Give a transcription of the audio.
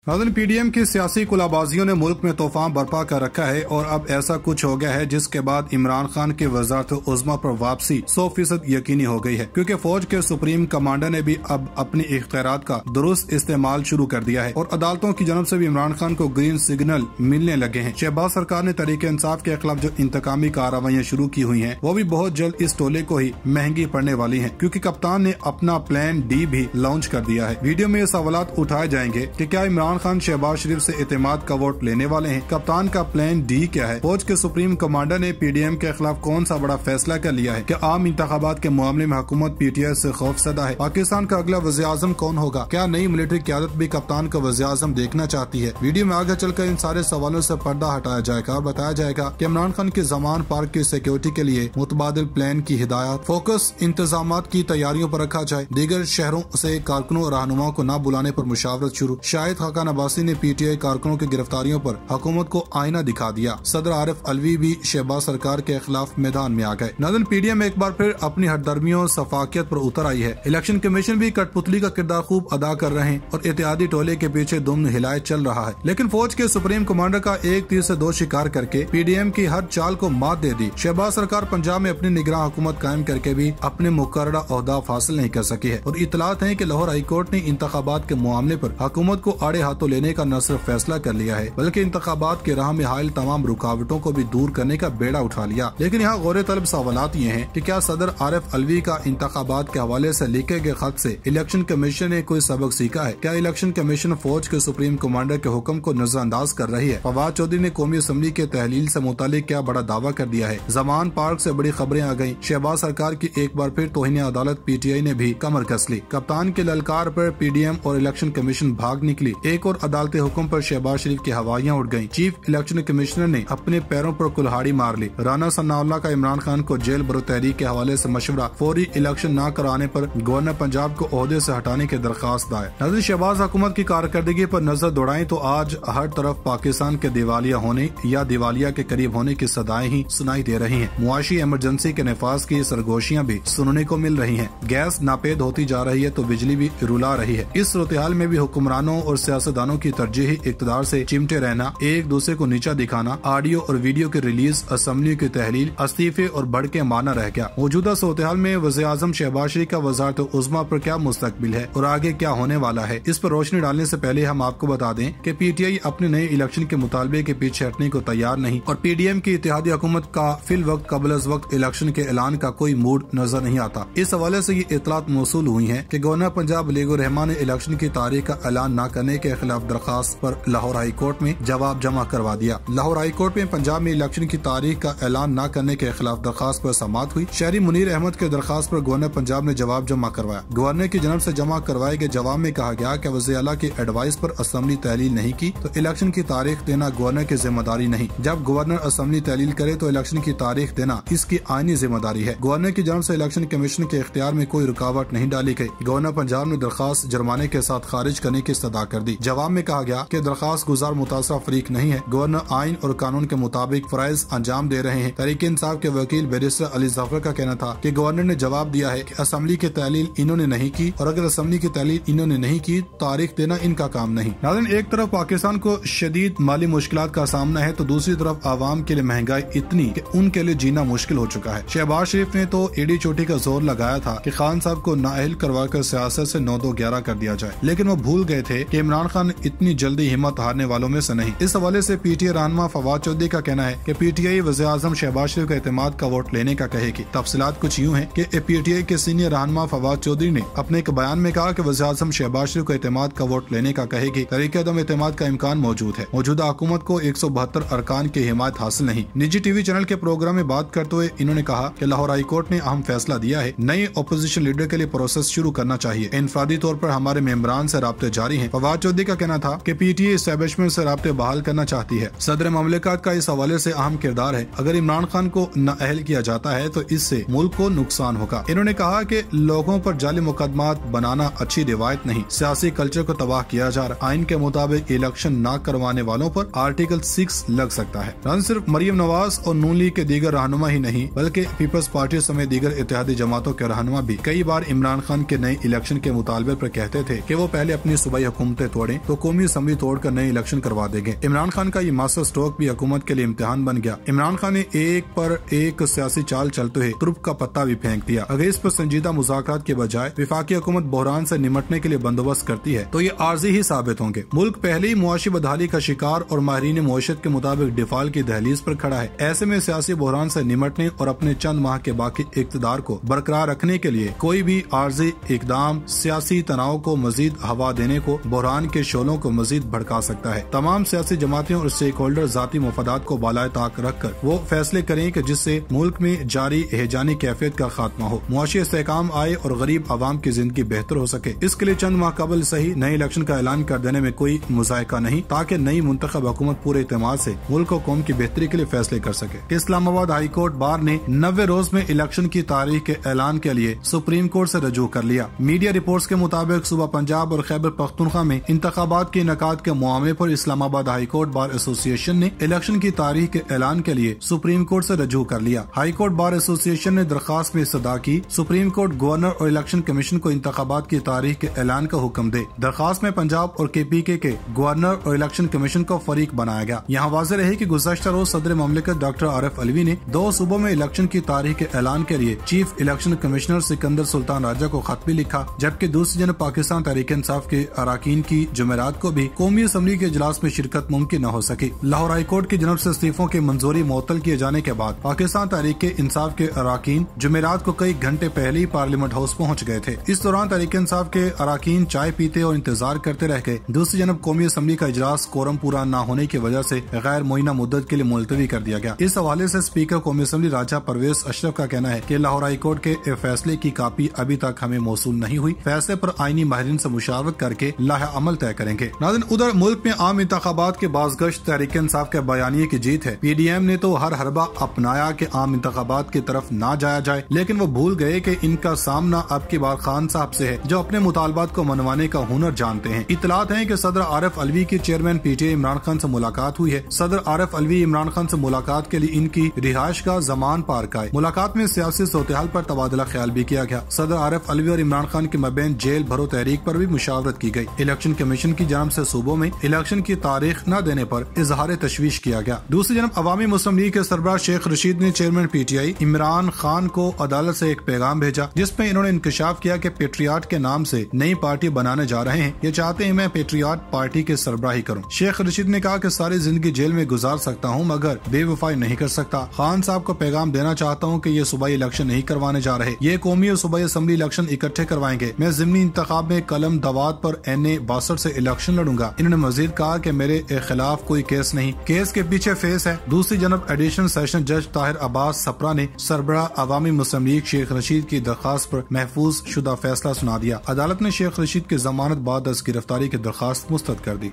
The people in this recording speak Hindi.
नाज़रीन, पीडीएम की सियासी कुलाबाजियों ने मुल्क में तूफान बर्पा कर रखा है और अब ऐसा कुछ हो गया है जिसके बाद इमरान खान की वज़ारत उज़्मा पर वापसी 100% यकीनी हो गई है, क्योंकि फौज के सुप्रीम कमांडर ने भी अब अपने इख्तियारात का दुरुस्त इस्तेमाल शुरू कर दिया है और अदालतों की जानब से भी इमरान खान को ग्रीन सिग्नल मिलने लगे हैं। शहबाज सरकार ने तरीके इंसाफ के खिलाफ जो इंतकामी कार्रवाइयाँ शुरू की हुई है वो भी बहुत जल्द इस टोले को ही महंगी पड़ने वाली है, क्योंकि कप्तान ने अपना प्लान डी भी लॉन्च कर दिया है। वीडियो में ये सवालात उठाए जाएंगे कि क्या इमरान खान शहबाज शरीफ से एतमाद का वोट लेने वाले हैं, कप्तान का प्लान डी क्या है, फौज के सुप्रीम कमांडर ने पीडीएम के खिलाफ कौन सा बड़ा फैसला कर लिया है, क्या आम इंतखाबात के मामले में हुकूमत पीटीआई से खौफसदा है, पाकिस्तान का अगला वज़ीर-ए-आज़म कौन होगा, क्या नई मिलिट्री क़यादत भी कप्तान का वज़ीर-ए-आज़म देखना चाहती है। वीडियो में आगे चलकर इन सारे सवालों से पर्दा हटाया जाएगा और बताया जाएगा कि इमरान खान के जमान पार्क की सिक्योरिटी के लिए मुतबादिल प्लान की हिदायत, फोकस इंतजाम की तैयारियों पर रखा जाए, दीगर शहरों से कारकुनों और रहनुमाओं को न बुलाने पर मुशावरत शुरू। शाहिद खाकान अब्बासी ने पीटीआई कारकुनों की गिरफ्तारियों पर हुकूमत को आईना दिखा दिया। सदर आरिफ अलवी भी शहबाज सरकार के खिलाफ मैदान में आ गए। नाज़रीन, पीडीएम एक बार फिर अपनी हरदर्मियों और सफाकियत पर उतर आई है। इलेक्शन कमीशन भी कठपुतली का किरदार खूब अदा कर रहे हैं और इत्तेहादी टोले के पीछे दुम हिलाए चल रहा है, लेकिन फौज के सुप्रीम कमांडर का एक तीर से दो शिकार करके पीडीएम की हर चाल को मात दे दी। शहबाज सरकार पंजाब में अपनी निगरान हुकूमत कायम करके भी अपने मुकर्ररा ओहदा हासिल नहीं कर सकी है और इतलात है कि लाहौर हाईकोर्ट ने इंतखाबात के मामले पर हुकूमत को आड़े हाथों लेने का न सिर्फ फैसला कर लिया है बल्कि इंतखाबात के राह में हायल तमाम रुकावटों को भी दूर करने का बेड़ा उठा लिया। लेकिन यहाँ गौर तलब सवालात ये हैं कि क्या सदर आरिफ अलवी का इंतखाबात के हवाले से लिखे गए खत से इलेक्शन कमीशन ने कोई सबक सीखा है? क्या इलेक्शन कमीशन फौज के सुप्रीम कमांडर के हुक्म को नजरअंदाज कर रही है? फवाद चौधरी ने कौमी असम्बली के तहलील से मुतालिक क्या बड़ा दावा कर दिया है? जमान पार्क से बड़ी खबरें आ गयी। शहबाज सरकार की एक बार फिर तौहीन अदालत पीटीआई ने भी कमर कस ली। कप्तान के ललकार पर पीडीएम और इलेक्शन कमीशन भाग निकली। एक और अदालती हुक्म पर शहबाज शरीफ की हवाइयाँ उड़ गयी। चीफ इलेक्शन कमिश्नर ने अपने पैरों पर कुल्हाड़ी मार ली। राना सनाउल्लाह का इमरान खान को जेल बरो तहरीक के हवाले से मशवरा, फौरी इलेक्शन न कराने पर गवर्नर पंजाब को ओहदे से हटाने की दरखास्त दायर। नाज़रीन, शहबाज हुकूमत की कारकर्दगी पर नजर दौड़ाएं तो आज हर तरफ पाकिस्तान के दिवालिया होने या दिवालिया के करीब होने की सदाएं ही सुनाई दे रही हैं। मुआशी इमरजेंसी के नफाज की सरगोशियां भी सुनने को मिल रही हैं। गैस नापेद होती जा रही है तो बिजली भी रुला रही है। इस सूरत-ए-हाल में भी हुक्मरानों और सियासतदानों की तरजीही इक़्तिदार से चिमटे रहना, एक दूसरे को नीचा दिखाना, ऑडियो और वीडियो की रिलीज, असेंबली की तहलील, इस्तीफे और बढ़ के माना रह गया। मौजूदा सूरत-ए-हाल में वज़ीर-ए-आज़म शहबाज शरीफ का वज़ारत उज़्मा पर क्या मुस्तकबिल है और आगे क्या होने वाला है, इस पर रोशनी डालने से पहले हम आपको बता दें कि पीटीआई अपने नए इलेक्शन के मुतालबे के पीछे हटने को तैयार नहीं और पीडीएम की इत्तेहादी हुकूमत का फिल वक्त कबल अज़ वक्त इलेक्शन के ऐलान का कोई मूड नजर नहीं आता। इस हवाले से ये इतलात मौसूल हुई है कि गवर्नर पंजाब अलीगुर रहमान ने इलेक्शन की तारीख का ऐलान न करने के खिलाफ दरखास्त पर लाहौर हाई कोर्ट में जवाब जमा करवा दिया। लाहौर हाई कोर्ट में पंजाब में इलेक्शन की तारीख का ऐलान न करने के खिलाफ दरखास्त पर समाअत हुई। शहरी मुनीर अहमद के दरखास्त पर गवर्नर पंजाब ने जवाब जमा करवाया। गवर्नर की जनब से जमा करवाए गए जवाब में कहा गया कि वज़ीर आला की एडवाइस पर असेंबली तहलील नहीं की तो इलेक्शन की तारीख देना गवर्नर की जिम्मेदारी नहीं। जब गवर्नर असेंबली तहलील करे तो इलेक्शन की तारीख देना इसकी आईनी जिम्मेदारी है। गवर्नर की जनब से इलेक्शन कमीशन के इख्तियार में कोई रुकावट नहीं डाली गई। गवर्नर पंजाब ने दरखास्त जुर्माने के साथ खारिज करने की इस्तदा कर दी। जवाब में कहा गया कि दरखास्त गुजार मुतासरा फरीक नहीं है। गवर्नर आइन और कानून के मुताबिक फराइज अंजाम दे रहे हैं। तहरीक इंसाफ के वकील बैरिस्टर अली जफर का कहना था कि गवर्नर ने जवाब दिया है कि असेंबली की तहलील इन्होंने नहीं की और अगर असेंबली की तहलील इन्होंने नहीं की तारीख देना इनका काम नहीं। नाज़रीन, एक तरफ पाकिस्तान को शदीद माली मुश्किलात का सामना है तो दूसरी तरफ आवाम के लिए महंगाई इतनी कि उनके लिए जीना मुश्किल हो चुका है। शहबाज शरीफ ने तो एडी चोटी का जोर लगाया था कि खान साहब को नाअहल करवाकर सियासत से 9-2-11 कर दिया जाए, लेकिन वो भूल गए थे कि इमरान खान इतनी जल्दी हिम्मत हारने वालों में से नहीं। इस हवाले से पीटीआई रहनुमा फवाद चौधरी का कहना है कि पीटीआई वज़ीर-ए-आज़म शहबाज शरीफ का एतमाद का वोट लेने का कहेगी। तफसीलात कुछ यूँ है कि पीटीआई के सीनियर रहनुमा फवाद चौधरी ने अपने एक बयान में कहा कि वज़ीर-ए-आज़म शहबाज शरीफ का एतमाद का वोट लेने का कहेगी। तरीके अदम एतमाद का इम्कान मौजूद है। मौजूदा हुकूमत को 172 अरकान की हिमायत हासिल नहीं। निजी टीवी चैनल के प्रोग्राम में बात करते हुए इन्होंने कहा कि लाहौर हाई कोर्ट ने अहम फैसला दिया है। नए अपोजिशन लीडर के लिए प्रोसेस शुरू करना चाहिए। इनफरादी तौर पर हमारे मेंबरान से राब्ते जारी हैं। फवाद चौधरी का कहना था कि पीटीआई एस्टेब्लिशमेंट से राब्ते बहाल करना चाहती है। सदर ममलिकत का इस हवाले से अहम किरदार है। अगर इमरान खान को नाअहल किया जाता है तो इससे मुल्क को नुकसान होगा। इन्होंने कहा कि लोगों पर जाली मुकदमात बनाना अच्छी रिवायत नहीं, सियासी कल्चर को तबाह किया जा रहा। आइन के मुताबिक इलेक्शन न करवाने वालों पर आर्टिकल 6 लग सकता है। न सिर्फ मरियम नवाज और नून लीग के दीगर रहनुमा ही नहीं बल्कि पीपल्स पार्टी समेत दीगर इत्तेहादी जमातों के रहनुमा भी कई बार इमरान खान के नए इलेक्शन के मुतालबे पर कहते थे कि वो पहले अपनी सूबाई हुकूमतें तोड़ें बने तो कौमी असम्बली तोड़कर नए इलेक्शन करवा देंगे। इमरान खान का ये मास्टर स्ट्रोक भी हुकूमत के लिए इम्तिहान बन गया। इमरान खान ने एक पर एक सियासी चाल चलते हुए तुर्क का पत्ता भी फेंक दिया। अगर इस पर संजीदा मुज़ाकरात के बजाय विफाकी हुकूमत बहरान से निमटने के लिए बंदोबस्त करती है तो ये आर्जी ही साबित होंगे। मुल्क पहले ही मुआशी बदहाली का शिकार और माहिरीन मुआशरत के मुताबिक डिफाल्ट की दहलीज पर खड़ा है। ऐसे में सियासी बहरान से निमटने और अपने चंद माह के बाकी इक़्तिदार को बरकरार रखने के लिए कोई भी आर्जी इकदाम सियासी तनाव को मजीद हवा देने को, बहरान के शोलों को मजीद भड़का सकता है। तमाम सियासी जमातें और स्टेक होल्डर जाती मफादात को बालाए ताक रखकर वो फैसले करें कि जिससे मुल्क में जारी एहजानी कैफियत का खात्मा हो, मुआशी इस्तेहकाम आए और गरीब आवाम की जिंदगी बेहतर हो सके। इसके लिए चंद माह कबल सही नए इलेक्शन का ऐलान कर देने में कोई मुजायका नहीं, ताकि नई मुंतखब हुकूमत पूरे एतमाद से मुल्क और कौम की बेहतरी के लिए फैसले कर सके। इस्लामाबाद हाई कोर्ट बार ने 90 रोज में इलेक्शन की तारीख के ऐलान के लिए सुप्रीम कोर्ट से रजू कर लिया। मीडिया रिपोर्ट्स के मुताबिक सुबह पंजाब और खैबर पख्तूनख्वा में इंतखाबात के इनेकाद के मामले पर Islamabad high court bar association ने इलेक्शन की तारीख के ऐलान के लिए सुप्रीम कोर्ट से रजू कर लिया। हाई कोर्ट बार एसोसिएशन ने दरखास्त में इस्तदा की सुप्रीम कोर्ट गवर्नर और इलेक्शन कमीशन को इंतखाबात की तारीख के ऐलान का हुक्म दे। दरखास्त में पंजाब और KPK के गवर्नर और इलेक्शन कमीशन को फरीक बनाया गया। यहाँ वाज़ेह रहे कि गुज़श्ता रोज सदर ममलिकत डॉक्टर आरिफ अलवी ने 2 सूबों में इलेक्शन की तारीख के ऐलान के लिए chief election commissioner Sikandar Sultan Raja को खत भी लिखा, जबकि दूसरी जनब पाकिस्तान तहरीक इंसाफ के अराकीन की जुमेरात को भी कौमी असम्बली के इजलास में शिरकत मुमकिन न हो सकी। लाहौर हाई कोर्ट की जनब से इस्तीफों की मंजूरी मुअत्तल किए जाने के बाद पाकिस्तान तहरीक इंसाफ के अराकीन जुमेरात को कई घंटे पहले ही पार्लियामेंट हाउस पहुँच गए थे। इस दौरान तहरीक इंसाफ के अराकीन चाय पीते और इंतजार करते रह गए। दूसरी जनब कौमी असम्बली का इजलास कोरम पूरा न होने की वजह से गैर मुइना मुद्दत के लिए मुलतवी कर दिया गया। इस हवाले से स्पीकर कौमी असम्बली राजा परवेज अशरफ का कहना है कि लाहौर हाई कोर्ट के फैसले की कापी अभी तक हमें मौसूल नहीं हुई। फैसले पर आईनी माहिरीन से मुशावरत करके लाहे अमल तय करेंगे। नाज़रीन, उधर मुल्क में आम इंतखाबात के बाज़गश्त तहरीक इंसाफ के बयानिए की जीत है। PDM ने तो हर हरबा अपनाया कि आम इंतखाबात की तरफ ना जाया जाए, लेकिन वो भूल गए कि इनका सामना अब की बार खान साहब से है जो अपने मुतालबात को मनवाने का हुनर जानते हैं। इतलात है कि सदर आरिफ अलवी की चेयरमैन PTI इमरान खान से मुलाकात हुई है। सदर आरिफ अलवी इमरान खान से मुलाकात के लिए इनकी रिहाइश का जमान पार्क आए। मुलाकात में सियासी सूरत-ए-हाल पर तबादला ख्याल भी किया गया। सदर आरिफ अलवी और इमरान खान के मबैन जेल भरो तहरीक पर भी मुशावरत की गई। इलेक्शन कमीशन की जानब से सूबों में इलेक्शन की तारीख न देने पर इजहार तशवीश किया गया। दूसरी जानब अवामी मुस्लिम लीग के सरबराह शेख रशीद ने चेयरमैन PTI इमरान खान को अदालत से एक पैगाम भेजा, जिसमें इन्होंने इंकशाफ किया कि पेट्रियाट के नाम से नई पार्टी बनाने जा रहे हैं। ये चाहते हैं मैं पेट्रियाट पार्टी के सरबराही करूं। शेख रशीद ने कहा कि सारी जिंदगी जेल में गुजार सकता हूं मगर बेवफाई नहीं कर सकता। खान साहब को पैगाम देना चाहता हूं कि ये सूबाई इलेक्शन नहीं करवाने जा रहे, ये कौमी और सूबाई असम्बली इलेक्शन इकट्ठे करवाएंगे। मैं ज़िमनी इंतखाब में कलम दवात पर NA 62 से इलेक्शन लड़ूंगा। इन्होंने मजीद कहा कि मेरे खिलाफ कोई केस नहीं, केस के पीछे फेस है। दूसरी जनब एडिशनल सेशन जज ताहिर अब्बास सप्रा ने सरबराह अवामी मुस्लिम लीग शेख रशीद की दरखास्त पर महफूज शुदा फैसला सुना दिया। अदालत ने शेख रशीद की जमानत बाद गिरफ्तारी की दरखास्त मुस्तरद कर दी।